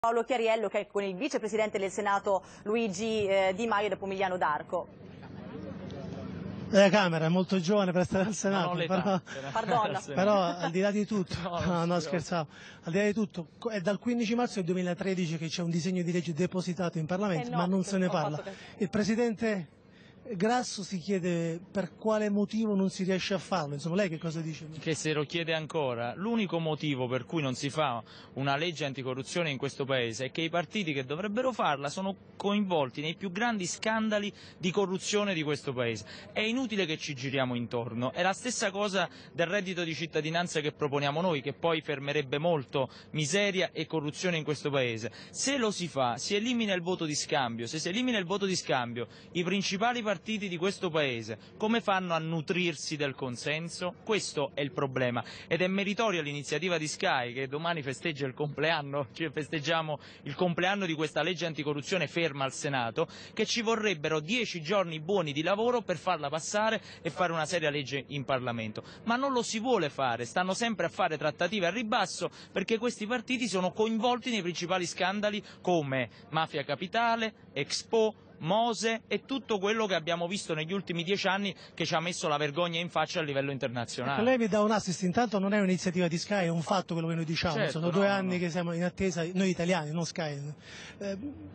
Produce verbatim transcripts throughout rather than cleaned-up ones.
Paolo Chiariello, che è con il vicepresidente del Senato Luigi eh, Di Maio da Pomigliano d'Arco. La Camera è molto giovane per stare al Senato, no, però, Pardonna. però al di là di tutto, no, no, no scherzavo, al di là di tutto, è dal quindici marzo del duemilatredici che c'è un disegno di legge depositato in Parlamento, eh no, ma non se ne parla. Il Presidente Grasso si chiede per quale motivo non si riesce a farlo, insomma lei che cosa dice? Che se lo chiede ancora, l'unico motivo per cui non si fa una legge anticorruzione in questo Paese è che i partiti che dovrebbero farla sono coinvolti nei più grandi scandali di corruzione di questo Paese. È inutile che ci giriamo intorno, è la stessa cosa del reddito di cittadinanza che proponiamo noi, che poi fermerebbe molto miseria e corruzione in questo Paese. Se lo si fa, si elimina il voto di scambio, se si elimina il voto di scambio, i principali partiti di questo Paese come fanno a nutrirsi del consenso? Questo è il problema ed è meritoria l'iniziativa di Sky che domani festeggia il compleanno, cioè festeggiamo il compleanno di questa legge anticorruzione ferma al Senato, che ci vorrebbero dieci giorni buoni di lavoro per farla passare e fare una seria legge in Parlamento, ma non lo si vuole fare, stanno sempre a fare trattative a ribasso perché questi partiti sono coinvolti nei principali scandali come Mafia Capitale, Expo, Mose e tutto quello che abbiamo visto negli ultimi dieci anni che ci ha messo la vergogna in faccia a livello internazionale. Ecco, lei mi dà un assist, intanto non è un'iniziativa di Sky, è un fatto quello che noi diciamo, certo, sono no, due anni no. che siamo in attesa, noi italiani, non Sky. Eh,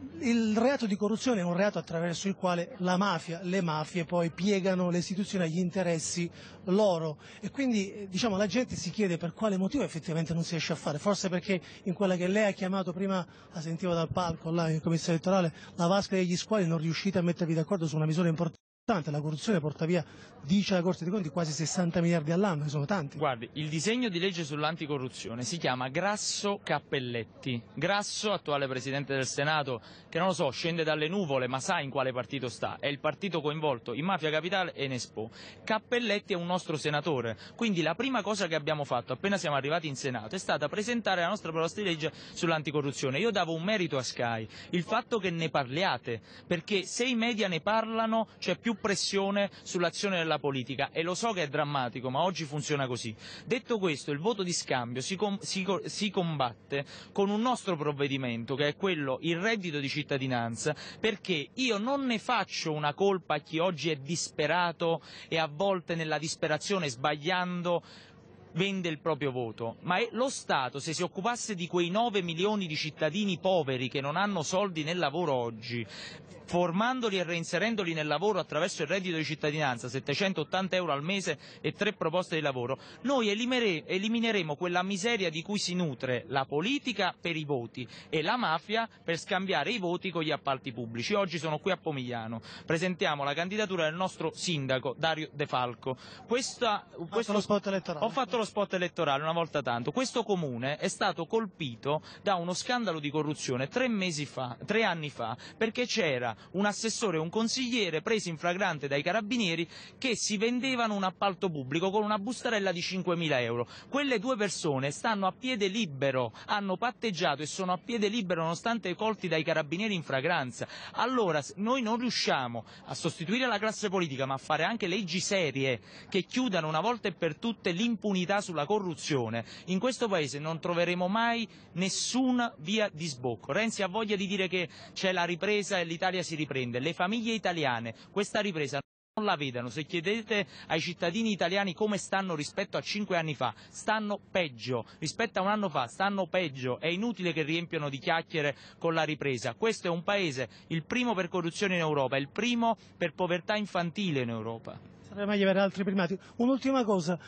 il reato di corruzione è un reato attraverso il quale la mafia, le mafie poi piegano le istituzioni agli interessi loro e quindi diciamo la gente si chiede per quale motivo effettivamente non si riesce a fare, forse perché in quella che lei ha chiamato prima, la sentivo dal palco là in commissione elettorale, la vasca degli squali, non riuscite a mettervi d'accordo su una misura importante. La corruzione porta via, dice la Corte dei Conti, quasi sessanta miliardi all'anno, che sono tanti. Guardi, il disegno di legge sull'anticorruzione si chiama Grasso Cappelletti. Grasso, attuale Presidente del Senato, che non lo so, scende dalle nuvole, ma sa in quale partito sta. È il partito coinvolto in Mafia Capitale e in Expo. Cappelletti è un nostro senatore, quindi la prima cosa che abbiamo fatto appena siamo arrivati in Senato è stata presentare la nostra proposta di legge sull'anticorruzione. Io davo un merito a Sky, il fatto che ne parliate, perché se i media ne parlano c'è più pressione sull'azione della politica e lo so che è drammatico, ma oggi funziona così. Detto questo, il voto di scambio si, com si, si combatte con un nostro provvedimento che è quello, il reddito di cittadinanza, perché io non ne faccio una colpa a chi oggi è disperato e a volte nella disperazione sbagliando vende il proprio voto, ma è lo Stato, se si occupasse di quei nove milioni di cittadini poveri che non hanno soldi nel lavoro oggi, formandoli e reinserendoli nel lavoro attraverso il reddito di cittadinanza, settecentottanta euro al mese e tre proposte di lavoro, noi elimineremo quella miseria di cui si nutre la politica per i voti e la mafia per scambiare i voti con gli appalti pubblici. Oggi sono qui a Pomigliano, presentiamo la candidatura del nostro sindaco Dario De Falco. Questa, ho questo, fatto lo spot elettorale. Ho fatto lo spot elettorale una volta tanto. Questo comune è stato colpito da uno scandalo di corruzione tre mesi fa, tre anni fa, perché c'era un assessore e un consigliere presi in flagrante dai carabinieri che si vendevano un appalto pubblico con una bustarella di cinquemila euro. Quelle due persone stanno a piede libero, hanno patteggiato e sono a piede libero nonostante colti dai carabinieri in flagranza. Allora noi non riusciamo a sostituire la classe politica ma a fare anche leggi serie che chiudano una volta e per tutte l'impunità sulla corruzione. In questo Paese non troveremo mai nessuna via di sbocco. Renzi ha voglia di dire che c'è la ripresa e l'Italia si riprende. Le famiglie italiane questa ripresa non la vedano. Se chiedete ai cittadini italiani come stanno rispetto a cinque anni fa, stanno peggio. Rispetto a un anno fa stanno peggio. È inutile che riempiano di chiacchiere con la ripresa. Questo è un Paese, il primo per corruzione in Europa, il primo per povertà infantile in Europa. Sarebbe meglio avere altri primati. Un'ultima cosa,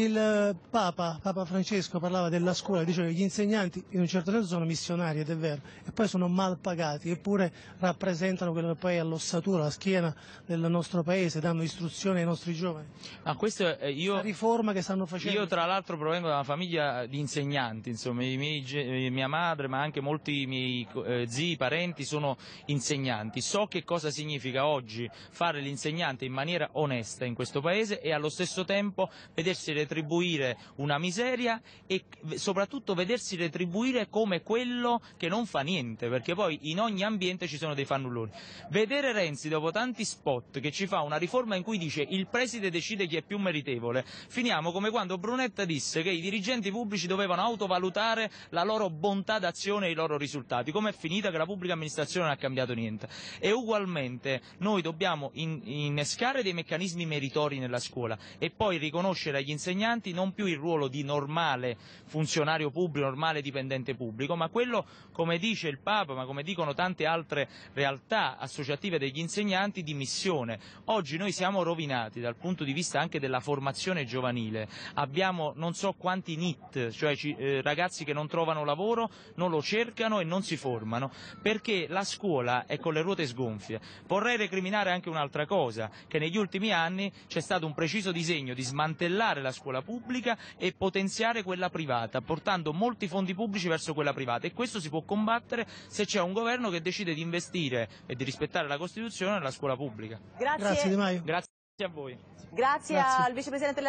il Papa, Papa Francesco parlava della scuola, diceva che gli insegnanti in un certo senso sono missionari, ed è vero, e poi sono mal pagati, eppure rappresentano quello che poi è l'ossatura, la schiena del nostro Paese, danno istruzione ai nostri giovani. Ah, questo è, io, la riforma che stanno facendo. Io tra l'altro provengo da una famiglia di insegnanti, insomma, i miei, mia madre ma anche molti miei eh, zii, parenti sono insegnanti. So che cosa significa oggi fare l'insegnante in maniera onesta in questo Paese e allo stesso tempo vedersi retribuire una miseria e soprattutto vedersi retribuire come quello che non fa niente, perché poi in ogni ambiente ci sono dei fannulloni. Vedere Renzi dopo tanti spot che ci fa una riforma in cui dice il preside decide chi è più meritevole, finiamo come quando Brunetta disse che i dirigenti pubblici dovevano autovalutare la loro bontà d'azione e i loro risultati. Come è finita? Che la pubblica amministrazione non ha cambiato niente. E ugualmente noi dobbiamo in, innescare dei meccanismi meritori nella scuola e poi riconoscere agli insegnanti non più il ruolo di normale funzionario pubblico, normale dipendente pubblico, ma quello, come dice il Papa, ma come dicono tante altre realtà associative degli insegnanti, di missione. Oggi noi siamo rovinati dal punto di vista anche della formazione giovanile, abbiamo non so quanti N I T, cioè eh, ragazzi che non trovano lavoro, non lo cercano e non si formano, perché la scuola è con le ruote sgonfie. Vorrei recriminare anche un'altra cosa, che negli ultimi anni c'è stato un preciso disegno di smantellare la scuola pubblica e potenziare quella privata, portando molti fondi pubblici verso quella privata, e questo si può combattere se c'è un governo che decide di investire e di rispettare la Costituzione nella scuola pubblica. Grazie, Grazie Di Maio. Grazie a voi. Grazie, Grazie. al vicepresidente